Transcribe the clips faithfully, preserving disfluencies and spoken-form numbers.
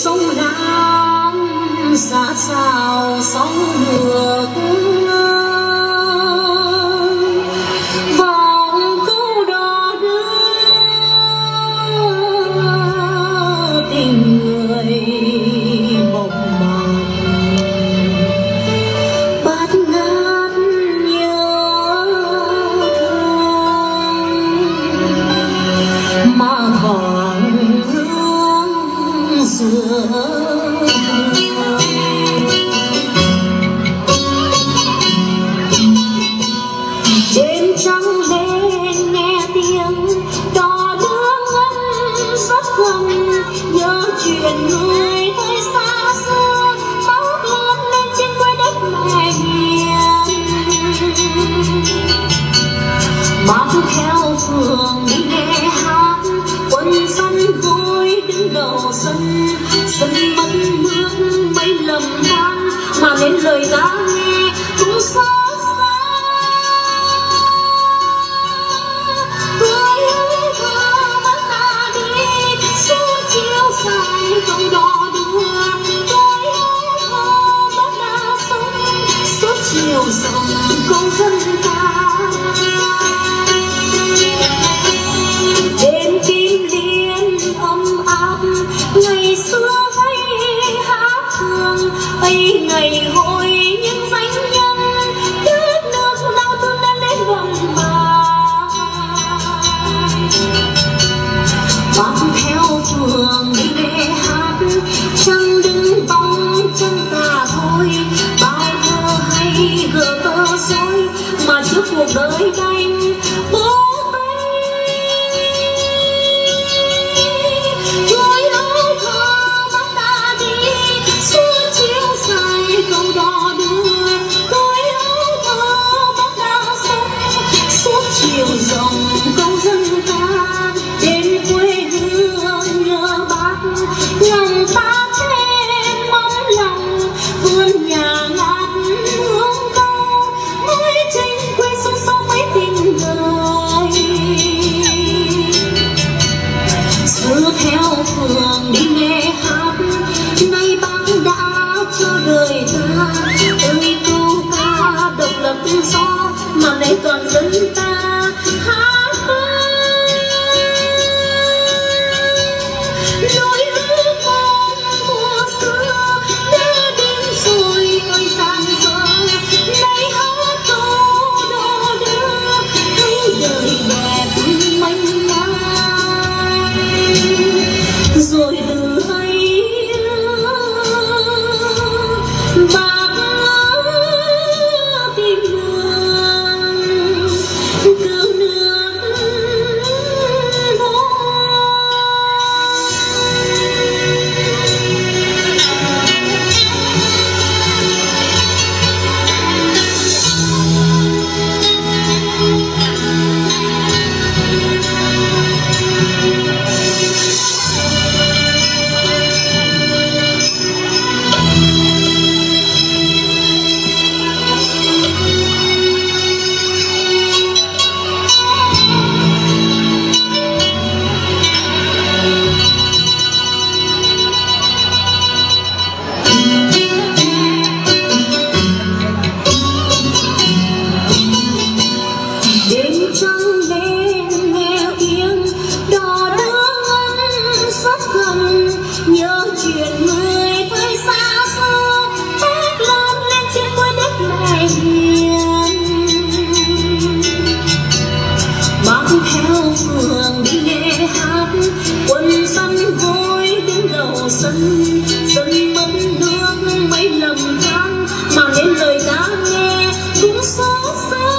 sông Lam xa xào sóng ngược vòng câu đò đưa tình người mộng màng bát ngát nhớ thương mà thoáng hương xưa. Đêm trăng lên nghe tiếng đò đưa ngân rất gần, nhớ chuyện người thời xa xưa bão lớn lên trên quê đất mẹ hiền. Mang theo phường đi nghe hát quân dân vui đứng đầu sân, sân mất bước mấy lầm than mà đến lời ta nghe cũng xót xa. Tuổi ơi thơ bắt ta đi suốt chiều dài câu đò đưa, tuổi ơi thơ bắt ta sống suốt chiều dòng câu dân ca. Đêm kim liên ấm áp ngày xưa hay hát thương ấy, ngày hội những danh nhân đất nước đau thương đã đến gần bà. Bám theo phường đi nghe hát chẳng đứng bóng chân ta thôi, bao thơ hay gỡ tơ rối mà trước cuộc đời đành bố tay. Tuổi ơi thơ bắt ta đi suốt chiều dài câu đò đưa, tuổi ơi thơ bắt ta sống suốt chiều dòng câu dân ca. Đến quê hương nhớ bác lòng ta thêm mong lòng, vườn nhà ngát hương câu mới trên quê sông sông mấy tình người. Xưa theo phường đi nghe hát nay bác đã cho đời ta ơi câu ca độc lập tự do mà nay toàn dân ta hát vang. Nỗi ước con mùa xưa đã đến rồi ơi gian dở, nay hát câu đò đưa thấy đời đẹp mênh mang. Rồi từ ấy bác tìm đường cứu nước vốn. Đêm trăng lên nghe tiếng đò đưa ngân rất gần, nhớ chuyện người thời xa xưa bác lớn lên trên quê đất mẹ hiền. Mang theo phường đi nghe hát quân dân vui đứng đầu sân, sân mất nước mấy lầm than mà đến lời ta nghe cũng xót xa.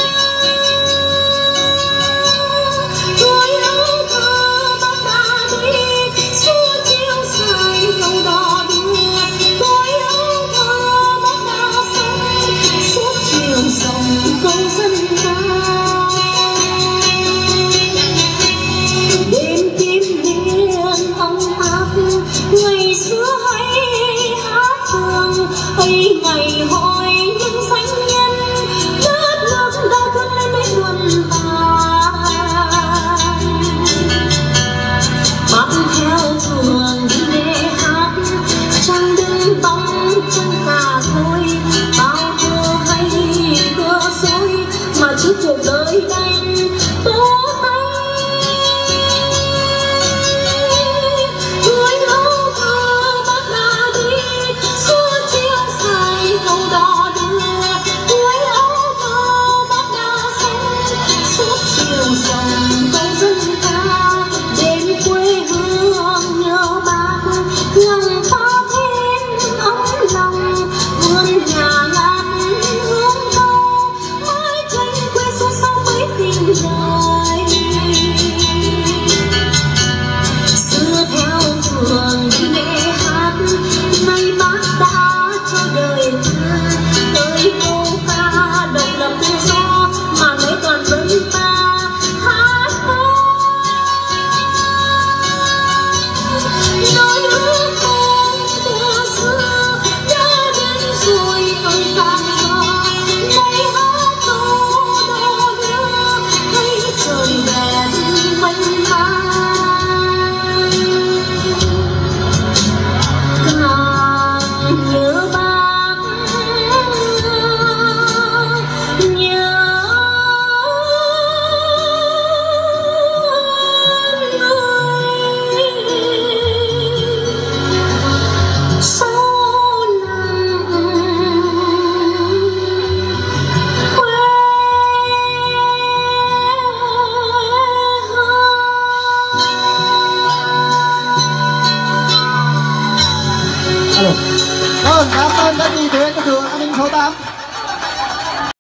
Tuổi ơi thơ bắt ta đi suốt chiều dài câu đò đưa, tuổi ơi thơ bắt ta sống suốt chiều dòng câu dân ca. Đêm kim liên ấm áp ngày xưa hay hát thương ấy, ngày hội những danh nhân đất nước đã vươn lên đến gần ta. Bám theo phường đi nghe hát Vâng, cảm ơn các chị Thuyết của trường An ninh số tám.